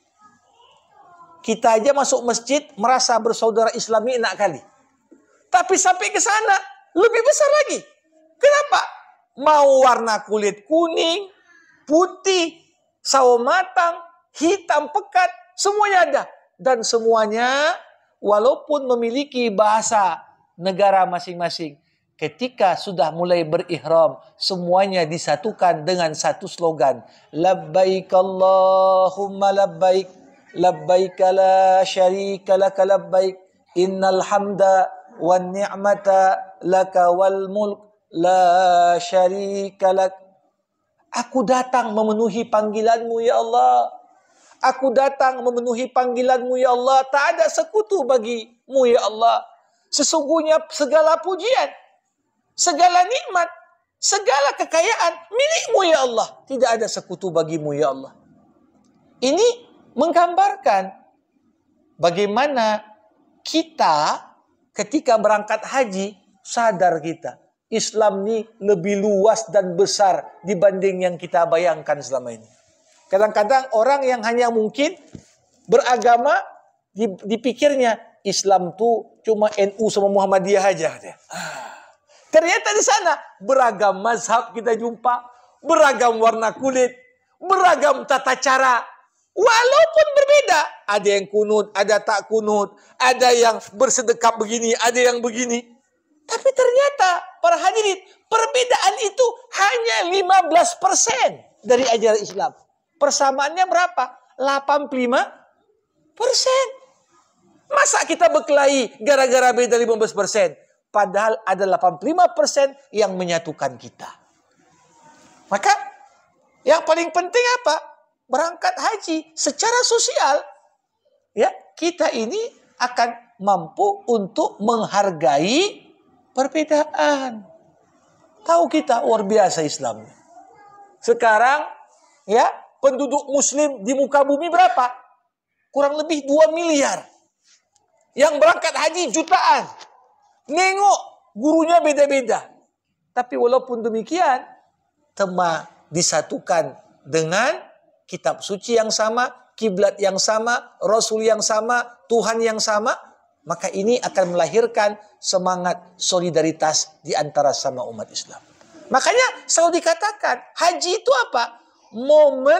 Kita aja masuk masjid merasa bersaudara Islami enak kali. Tapi sampai ke sana lebih besar lagi. Kenapa? Mau warna kulit kuning, putih, sawo matang, hitam pekat, semuanya ada. Dan semuanya walaupun memiliki bahasa negara masing-masing, ketika sudah mulai berihram, semuanya disatukan dengan satu slogan. Labbaik Allahumma labbaik, labbaik la syarika laka labbaik, innal hamda wan ni'mata laka wal mulk la syarika lak. Aku datang memenuhi panggilanmu ya Allah. Aku datang memenuhi panggilanmu ya Allah. Tak ada sekutu bagimu ya Allah. Sesungguhnya segala pujian, segala nikmat, segala kekayaan milikmu ya Allah. Tidak ada sekutu bagimu ya Allah. Ini menggambarkan bagaimana kita ketika berangkat haji sadar kita. Islam ini lebih luas dan besar dibanding yang kita bayangkan selama ini. Kadang-kadang orang yang hanya mungkin beragama dipikirnya Islam tuh cuma NU sama Muhammadiyah aja. Ternyata di sana beragam mazhab kita jumpa, beragam warna kulit, beragam tata cara. Walaupun berbeda, ada yang kunut, ada tak kunut, ada yang bersedekap begini, ada yang begini. Tapi ternyata para hadirin, perbedaan itu hanya 15% dari ajaran Islam. Persamaannya berapa? 85%. Masa kita berkelahi gara-gara beda 15%? Padahal ada 85% yang menyatukan kita. Maka yang paling penting apa? Berangkat haji secara sosial, ya, kita ini akan mampu untuk menghargai perbedaan. Tahu kita luar biasa Islam. Sekarang ya, penduduk muslim di muka bumi berapa? Kurang lebih 2 miliar. Yang berangkat haji jutaan. Nengok gurunya beda-beda. Tapi walaupun demikian, tema disatukan dengan kitab suci yang sama, kiblat yang sama, rasul yang sama, Tuhan yang sama, maka ini akan melahirkan semangat solidaritas di antara sama umat Islam. Makanya selalu dikatakan, haji itu apa? Momen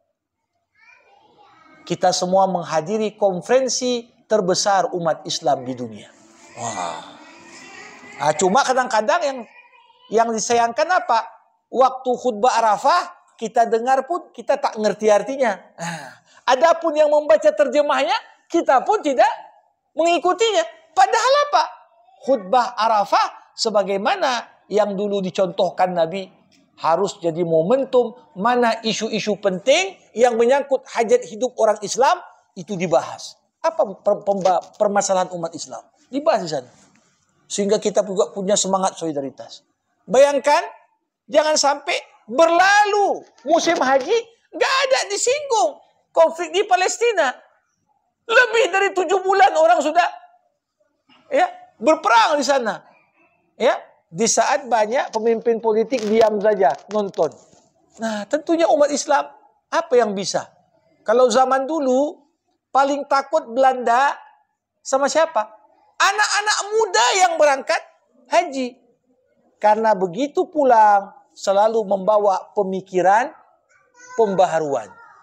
kita semua menghadiri konferensi terbesar umat Islam di dunia. Wah. Nah, cuma kadang-kadang yang disayangkan apa? Waktu khutbah Arafah kita dengar pun kita tak ngerti artinya. Adapun yang membaca terjemahnya kita pun tidak mengikutinya. Padahal apa? Khutbah Arafah sebagaimana yang dulu dicontohkan Nabi harus jadi momentum mana isu-isu penting yang menyangkut hajat hidup orang Islam itu dibahas. Apa permasalahan umat Islam? Dibahas di sana. Sehingga kita juga punya semangat solidaritas. Bayangkan, jangan sampai berlalu musim haji, nggak ada disinggung konflik di Palestina. Lebih dari 7 bulan orang sudah berperang di sana. Ya, di saat banyak pemimpin politik diam saja nonton. Nah, tentunya umat Islam apa yang bisa? Kalau zaman dulu paling takut Belanda sama siapa? Anak-anak muda yang berangkat haji. Karena begitu pulang selalu membawa pemikiran pembaharuan.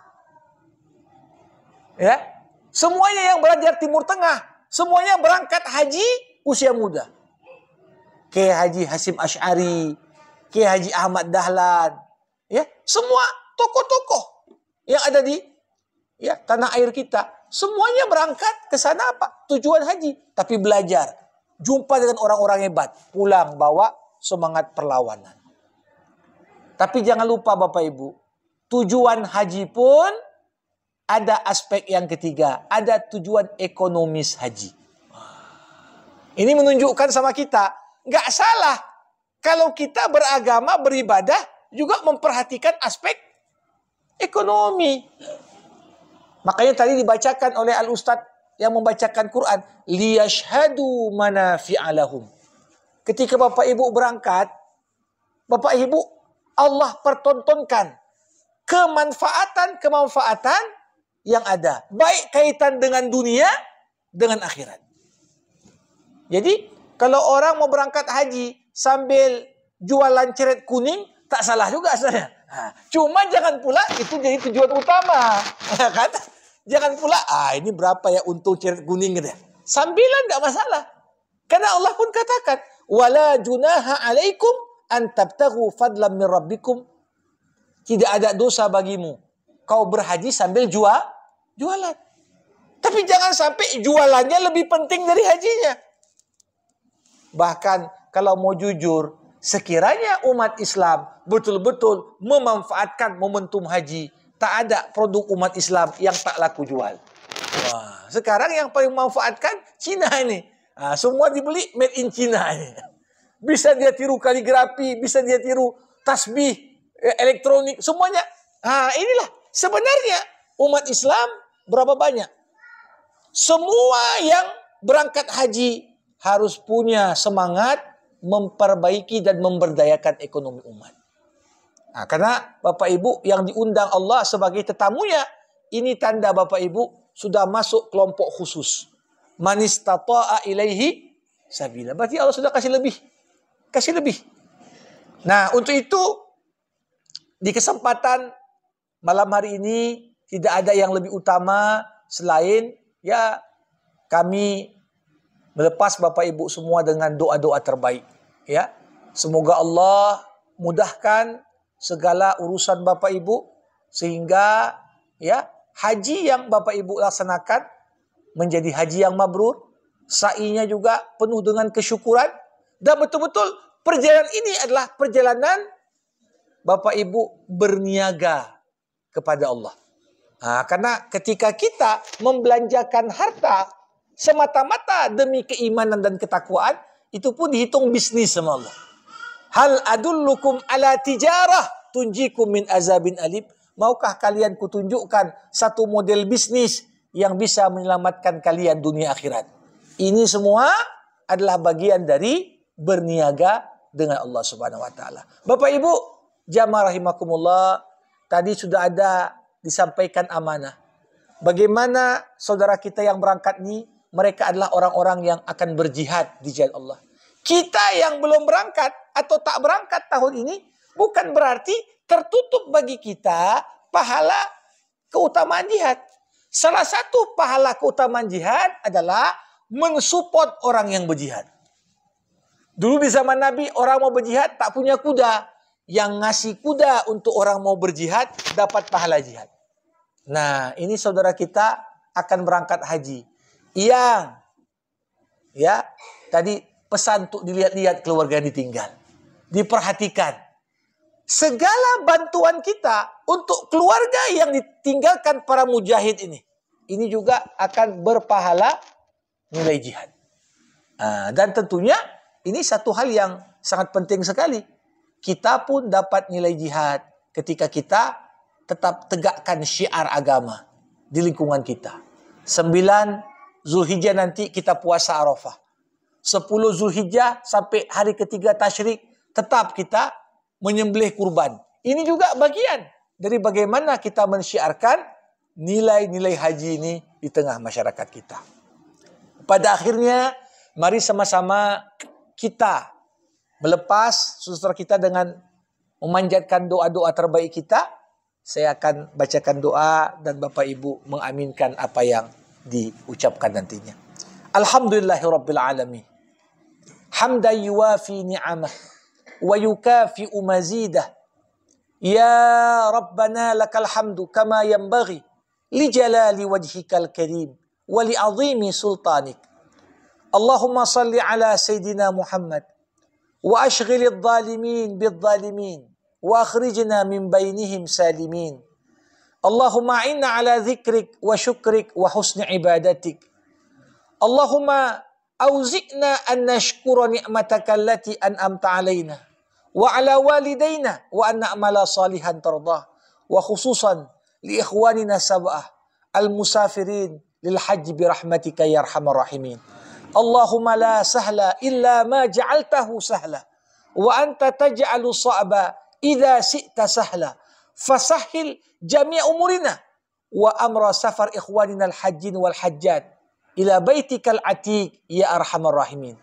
Ya, semuanya yang belajar Timur Tengah, semuanya berangkat haji usia muda. Kiai Haji Hasyim Asy'ari, Kiai Haji Ahmad Dahlan, ya, semua tokoh-tokoh yang ada di tanah air kita, semuanya berangkat ke sana apa? Tujuan haji, tapi belajar, jumpa dengan orang-orang hebat, pulang bawa semangat perlawanan. Tapi jangan lupa Bapak Ibu, tujuan haji pun ada aspek yang ketiga, ada tujuan ekonomis haji. Ini menunjukkan sama kita, nggak salah kalau kita beragama, beribadah, juga memperhatikan aspek ekonomi. Makanya tadi dibacakan oleh Al-Ustadz yang membacakan Quran, liyashhadu manafi'alahum. Ketika Bapak Ibu berangkat, Bapak Ibu, Allah pertontonkan kemanfaatan yang ada. Baik kaitan dengan dunia, dengan akhirat. Jadi, kalau orang mau berangkat haji sambil jualan ceret kuning, tak salah juga saya. Cuma jangan pula itu jadi tujuan utama. Kan? Jangan pula, ini berapa ya untung ceret kuning gitu ya. Sambilan enggak masalah. Karena Allah pun katakan, wala junaha alaikum an tabtaghu fadlan min rabbikum. Tidak ada dosa bagimu kau berhaji sambil jualan. Tapi jangan sampai jualannya lebih penting dari hajinya. Bahkan kalau mau jujur, sekiranya umat Islam betul-betul memanfaatkan momentum haji, tak ada produk umat Islam yang tak laku jual. Wah, sekarang yang paling memanfaatkan Cina ini. Semua dibeli made in China ini. Bisa dia tiru kaligrafi, bisa dia tiru tasbih, elektronik, semuanya. Inilah sebenarnya umat Islam berapa banyak? Semua yang berangkat haji harus punya semangat memperbaiki dan memberdayakan ekonomi umat. Karena Bapak Ibu yang diundang Allah sebagai tetamunya, ini tanda Bapak Ibu sudah masuk kelompok khusus. Man istata'a ilaihi sabila. Berarti Allah sudah kasih lebih. Kasih lebih. Nah, untuk itu di kesempatan malam hari ini tidak ada yang lebih utama selain kami melepas Bapak Ibu semua dengan doa-doa terbaik. Ya, semoga Allah mudahkan segala urusan Bapak Ibu sehingga haji yang Bapak Ibu laksanakan menjadi haji yang mabrur, sa'inya juga penuh dengan kesyukuran, dan betul-betul perjalanan ini adalah perjalanan Bapak Ibu berniaga kepada Allah. Karena ketika kita membelanjakan harta semata-mata demi keimanan dan ketakwaan, itu pun dihitung bisnis sama Allah. Hal adullukum ala tijarah tunjikum min azabin alim. Maukah kalian kutunjukkan satu model bisnis yang bisa menyelamatkan kalian dunia akhirat? Ini semua adalah bagian dari berniaga dengan Allah Subhanahu wa taala. Bapak Ibu, jamaah rahimakumullah, tadi sudah ada disampaikan amanah. Bagaimana saudara kita yang berangkat ini, mereka adalah orang-orang yang akan berjihad di jalan Allah. Kita yang belum berangkat atau tak berangkat tahun ini, bukan berarti tertutup bagi kita pahala keutamaan jihad. Salah satu pahala keutamaan jihad adalah mensupport orang yang berjihad. Dulu di zaman Nabi, orang mau berjihad tak punya kuda. Yang ngasih kuda untuk orang mau berjihad dapat pahala jihad. Nah, ini saudara kita akan berangkat haji. Tadi pesan untuk dilihat-lihat keluarga yang ditinggal. Diperhatikan. Segala bantuan kita untuk keluarga yang ditinggalkan para mujahid ini juga akan berpahala nilai jihad. Dan tentunya ini satu hal yang sangat penting sekali. kita pun dapat nilai jihad ketika kita tetap tegakkan syiar agama di lingkungan kita. 9 Zulhijjah nanti kita puasa Arafah. 10 Zulhijjah sampai hari ketiga tasyrik tetap kita menyembelih kurban. Ini juga bagian dari bagaimana kita mensyiarkan nilai-nilai haji ini di tengah masyarakat kita. Pada akhirnya, mari sama-sama kita melepas saudara kita dengan memanjatkan doa-doa terbaik kita. Saya akan bacakan doa dan Bapak Ibu mengaminkan apa yang diucapkan nantinya. Alhamdulillahirabbil alamin. Hamdan yuwafi ni'amah wa yukafi'u mazidah. Ya Rabbana lakal hamdu kama yanbaghi li jalali wajhikal karim wa li azimi sultanik. Allahumma salli ala Sayyidina Muhammad wa ashghilidh dhalimin bidh-dhalimin wa akhrijna min bainihim salimin. Allahumma inna ala dhikrik wa syukrik wa husni ibadatik. Allahumma awzi'na an nashkura ni'mataka allati an'amta alaina wa ala walidayna wa an na'mala salihan tardah wa khususan li ikhwanina sab'ah al-musafirin lil hajj bi rahmatika ya arhamar rahimin. Allahumma la sahla illa ma ja'altahu sahla wa anta taj'alu sa'ba idza syi'ta sahla fasahhil jami' umurina wa amra safar ikhwanina al-hajjin wal hajjat ila baitikal atiq ya arhamar rahimin.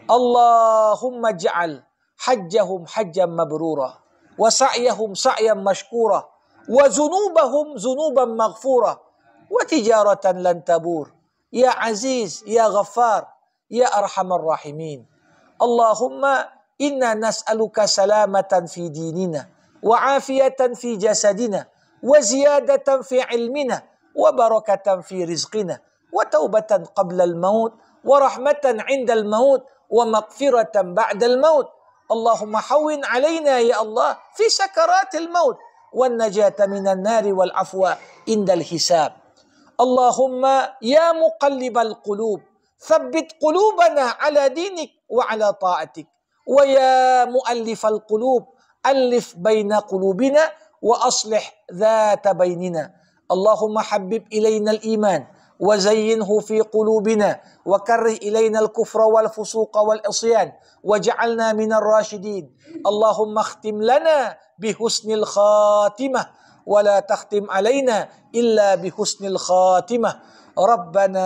Allahumma ja'al hajjahum hajjan mabrura wa sa'yahum sa'yan mashkura wa zunubahum zunuban maghfura wa tijaratan lan tabur ya aziz ya ghaffar ya arhamar rahimin. Allahumma inna nas'aluka salamatan fi dinina wa afiyatan fi jasadina wa ziyadatan fi ilmina wa barakatan fi rizqina wa taubatan qabla al-maut wa rahmatan 'inda al-maut wa maghfiratan ba'da al-maut. Allahumma hawwin 'alaina ya Allah fi sakaratil maut wan najata minan nari wal afwa indal hisab. Allahumma ya muqallibal qulub thabbit qulubana 'ala dinik wa 'ala ta'atik wa ya muallifal qulub alif baina qulubina wa aslih dhata bainina. Allahumma habbib ilaina al-iman وزينه في قلوبنا وكره إلينا الكفر والفسوق والعصيان وجعلنا من الراشدين. اللهم اختم لنا بحسن الخاتمة ولا تختم علينا إلا بحسن الخاتمة. ربنا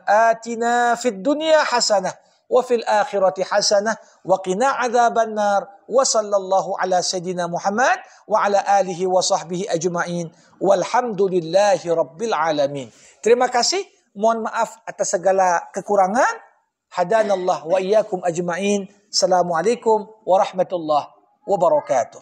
آتنا في الدنيا حسنة وفي الآخرة حسنة وقنا عذاب النار وصلى الله على سيدنا محمد وعلى آله وصحبه أجمعين والحمد لله رب العالمين. Terima kasih, mohon maaf atas segala kekurangan. Hadanallah wa iyyakum ajma'in. Assalamualaikum warahmatullahi wabarakatuh.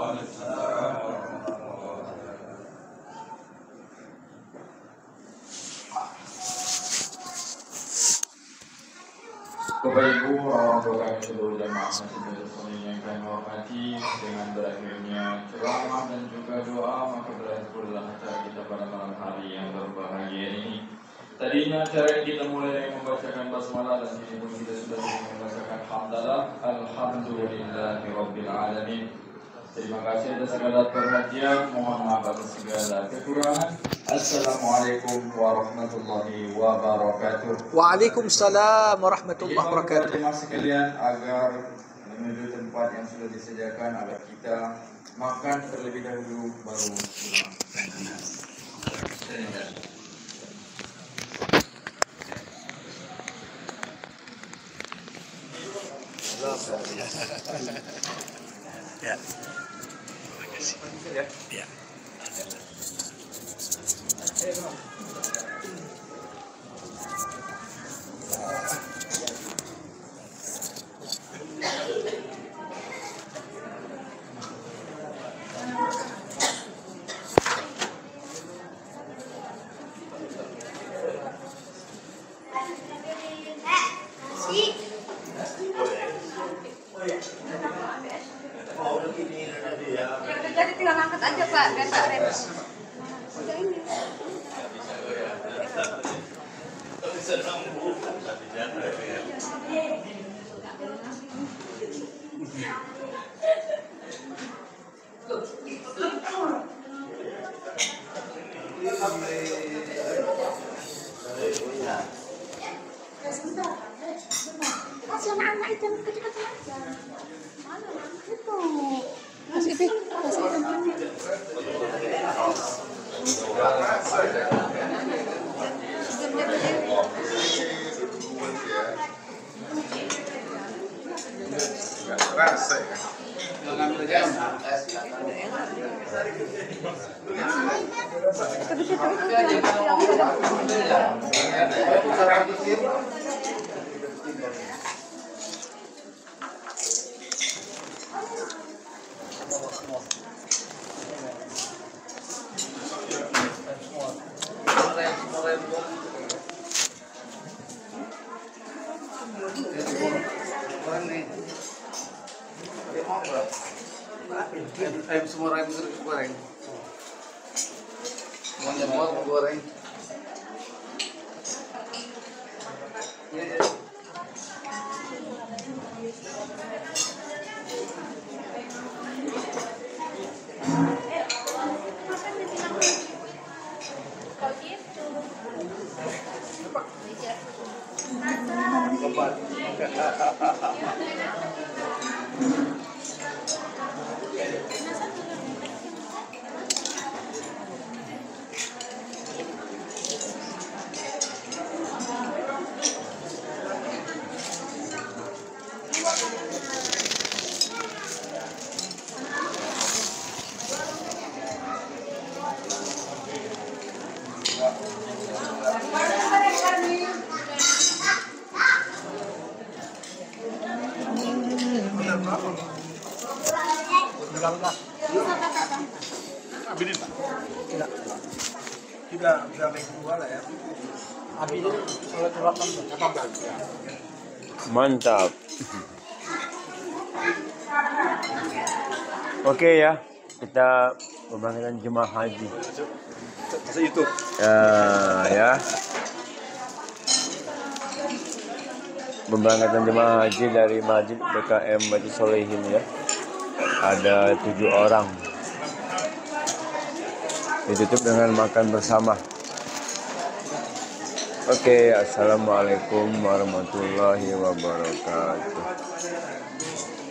Bapak Ibu, orang tua kami seluruh jamaah masjid yang kami hormati, dengan berakhirnya ceramah dan juga doa, maka berakhirlah acara kita pada malam hari yang berbahagia ini. Tadinya acara kita mulai dengan membacakan basmalah dan kini pun kita sudah membacakan hamdalah. Alhamdulillahi Rabbil Alamin. Terima kasih atas segala perhatian, mohon maaf atas segala kekurangan. Assalamualaikum warahmatullahi wabarakatuh. Waalaikumsalam warahmatullahi wabarakatuh. Terima kasih sekalian agar menuju tempat yang sudah disediakan agar kita makan terlebih dahulu baru pulang. Ya. Ya. Ya. Jadi tinggal angkat aja Pak, biar tak repot. Udah ini. Ayam semua ayam goreng. Semuanya mau goreng. Mantap. Oke ya, kita pemberangkatan jemaah haji. Ya. Pemberangkatan jemaah haji dari Masjid BKM Masjid Solehin ya. Ada 7 orang. Ditutup dengan makan bersama. Oke, assalamualaikum warahmatullahi wabarakatuh.